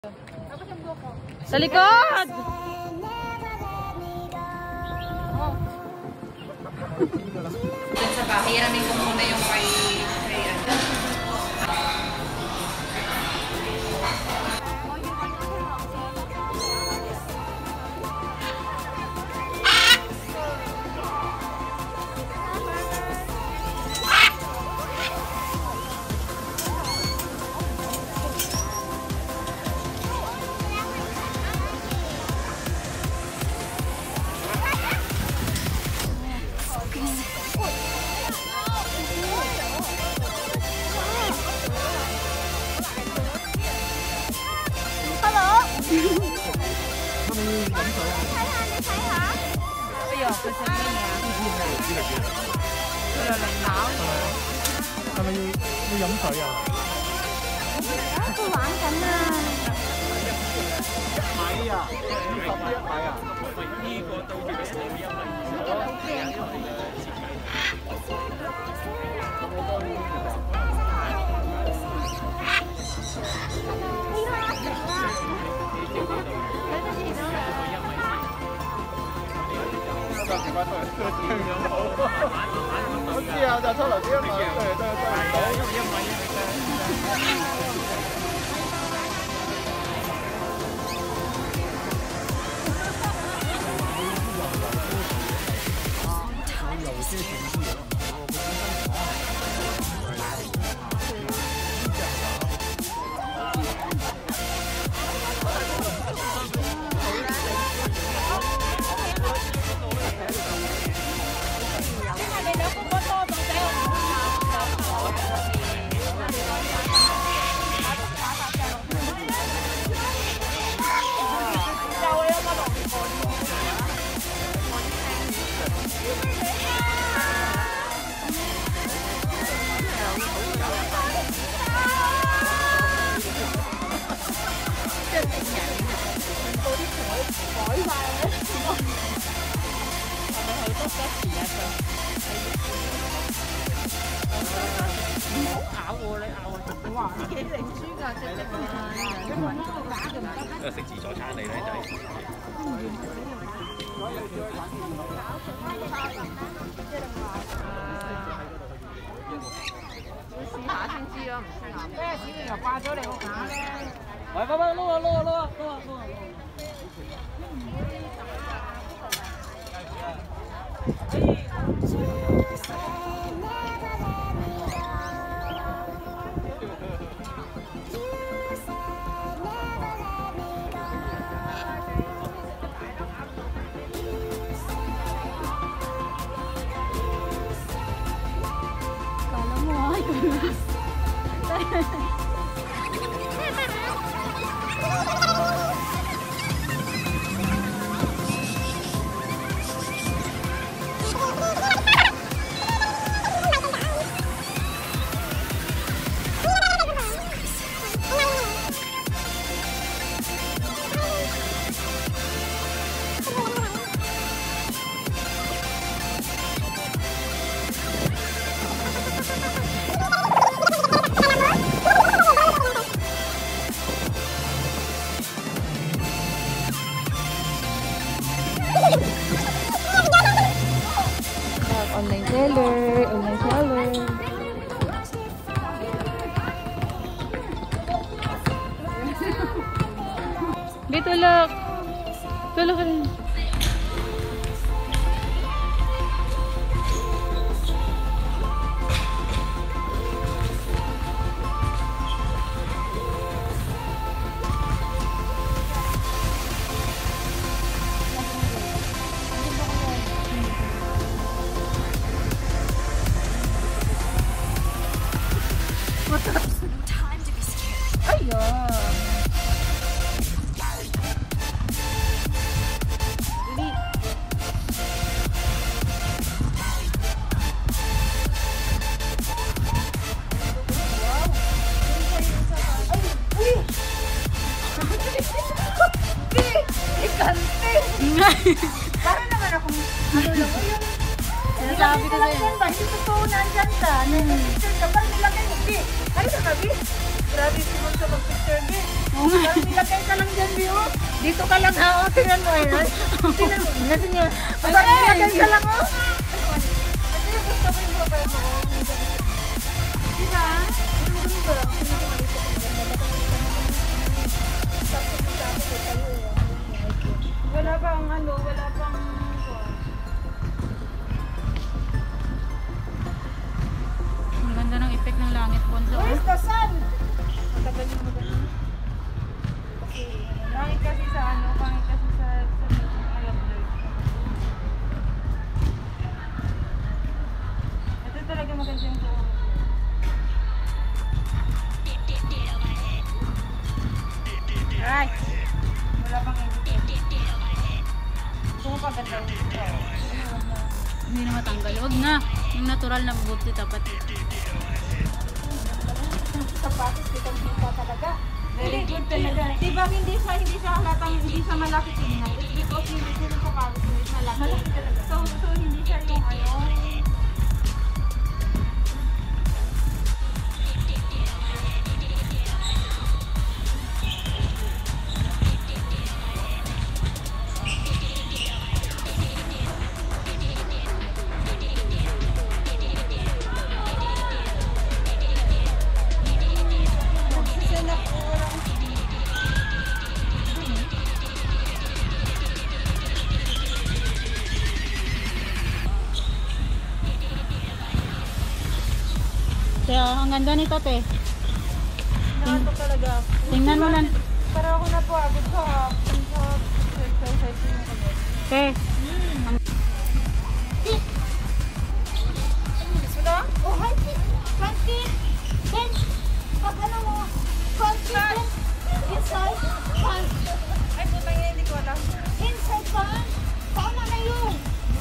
Sa likod! Sa bahay, hiramin ko muna yung kay 佢食咩嘢啊？佢嚟咬我。 係咪要飲水啊？ 佢玩緊啊！ 米啊，11米啊！ 呢個對住你我知啊，就抽頭先一米，對，有些情绪。 食自助餐嚟咧，就係。 試下先知咯，唔試下。咩小朋友掛咗你個架咧？ 喂，撈啊！ Online seller. Di tulak. Tulak ka rin. Parang naman akong ano lang yun. Sinasabi ko sa'yo. Yan ba? Hindi totoo nandyan ka. Nandyan ka. Parang nilagay mo. Ay, sabi. Grabe si Mong sa mag-picture. Oo nga. Nilagay ka lang dyan, Bio. Dito ka lang, ha? Tingnan mo, eh. Tingnan mo. Natin nyo. Nilagay ka lang, oh. Ito yung gusto ko yung mobile mo. Diba? Wala pang ano, wala pang... Ang ganda ng effect ng langit, Ponso. Where's the sun? Matagal yung magaling. Pangit kasi sa ano, pangit kasi sa alam blur. Ito talaga maganda yung buhok. Alright. Wala pang edit. Gusto ko paganda yung Hindi na matanggal. Huwag na. Yung natural na buti tapat. sapatos, kitang-kita talaga. Very good talaga. Diba hindi siya halatang, hindi siya malaki tingnan. It's because hindi siya yung sapatos, hindi siya malaki. Malaki talaga. So hindi siya yung ano. Kaya ang ganda nito, te. Nakatok talaga. Tingnan mo lang. Para ako na po agad sa exercise yung kanya. Te. Wala? Oh, hi, front kick. Then, pag ano mo, front kick, then inside, front. Ay, putang yun, hindi ko alam. Inside, front. Tama na yun.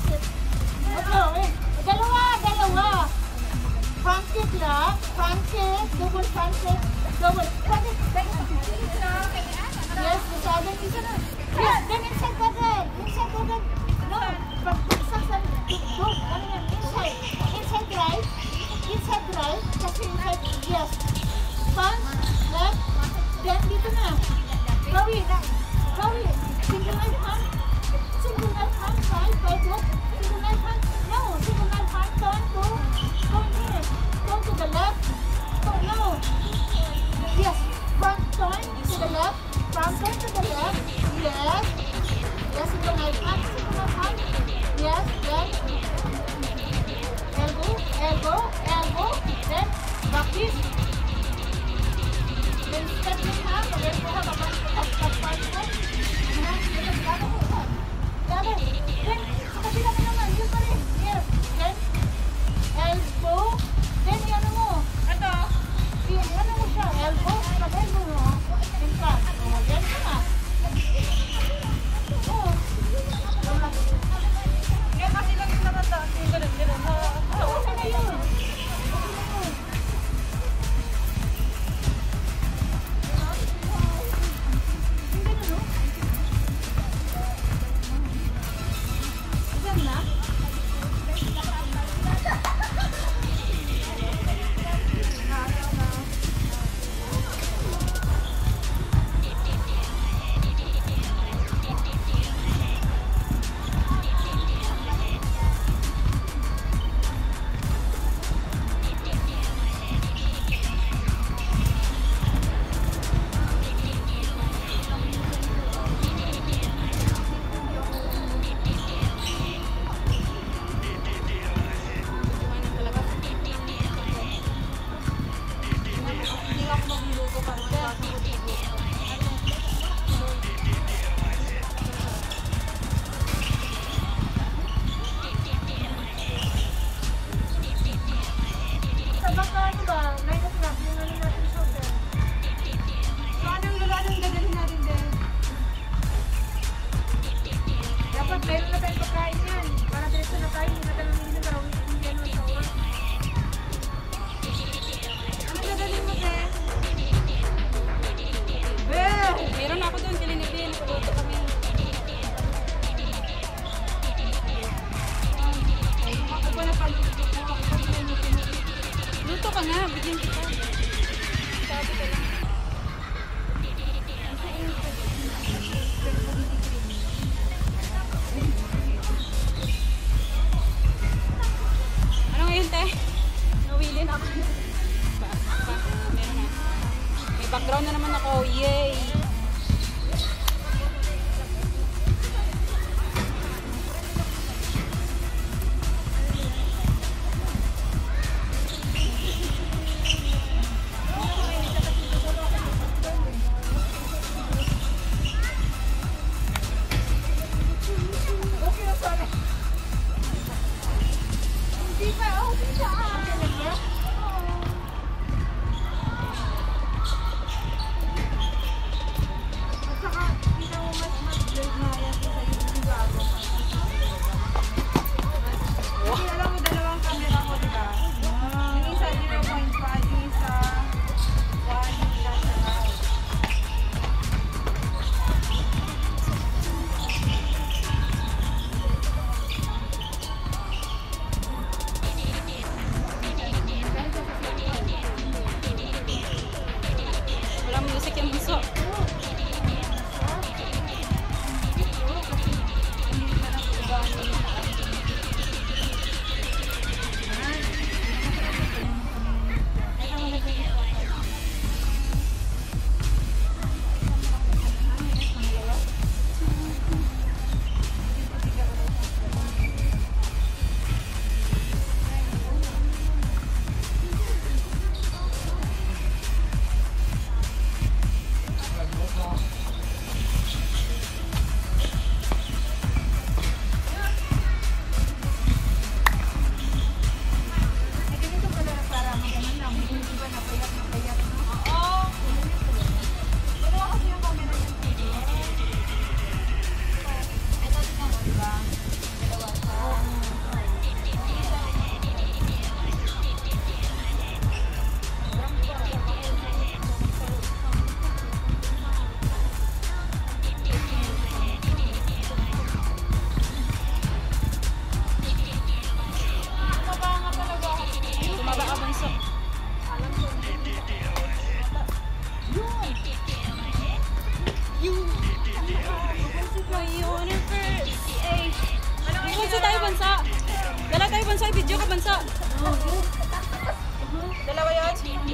Dalawa. Front kick lang. Front kick, double front kick, double. Front kick, yes, masyadong isa na. Yes, then inside quadrant. Inside quadrant. No, pag-saksan, ano yan, inside. Inside right. Inside right. Kasi inside, yes. Front, left, then dito na. Gawi. Single right hand. Single right hand, side, right hook. Single right hand. No, single right hand, turn to, go here. Go to the left. Go, no. Yes, front turn to the left. Front turn to the left. Yes. Yes, single right hand, single right hand. Yes, then. Elbow. Then, back twist. Then step in half. Then go half. Then, sa kabila mo naman. Yun pa rin. Yes. Then, elbow. Then, ano mo? Ito. Ano mo siya? Elbow. Pag-elbow mo. In front. O, yan ka na. Oo. Yan kasi lang yung nakata. Yung ganun. Okay na yun. tayo, Bansa. Dala tayo, Bansa. Video ka, Bansa. Dalawa yan.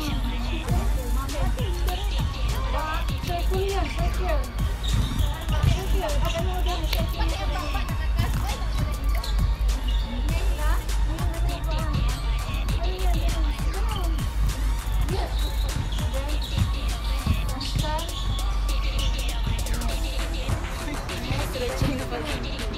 Stretching na pala.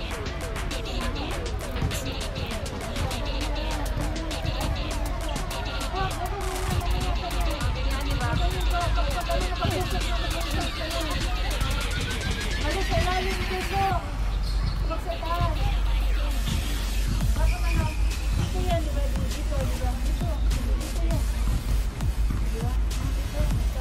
Ano sa ilalim dito? Huwag sa taas. Bakit ano? Ito yan, di ba? Dito, di ba? Dito. Dito yan. Di ba? Dito.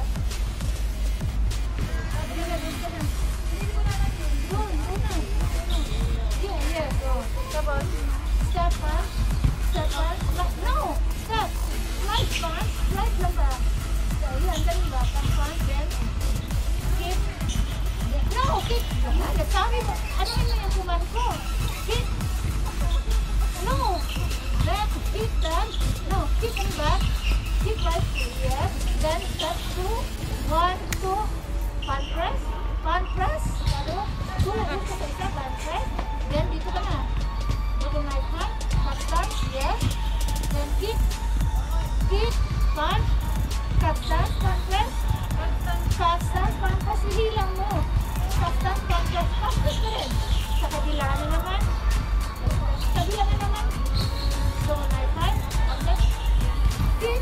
Dito na, dito na. Doon, una. Yun, yes. Tapos, step pa. Step pa. No! Step! Slide pa. Slide lang ba? Yan, ganun ba? Pang-front, then keep. No, keep. Sabi mo, ano yun yung command ko? Keep. No. Then, keep that. No, keep on back. Keep right. Yes. Then, step 2. 1, 2. Pan press. Pan press. Ano? 2. Dito sa isa, pan press. Then, dito ka na. Dito na yung pan. Pan start. Yes. Then, keep. Keep. Pan. Kaptas, pan press. Kaptas, pan press. Hilang mo. Kaptas, pan press. Kaptas ka rin. Sa kabila na naman. Sa kabila na naman. So, knife pan. Kaptas. Keep.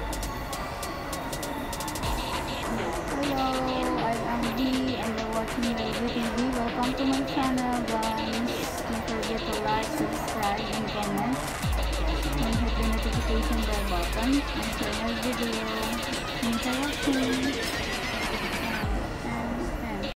Hello, I'm Ambi and you're watching Railway TV. Welcome to my channel, guys. Don't forget to like, subscribe, and comment. And hit the notification bell button and share my video. Thanks for watching.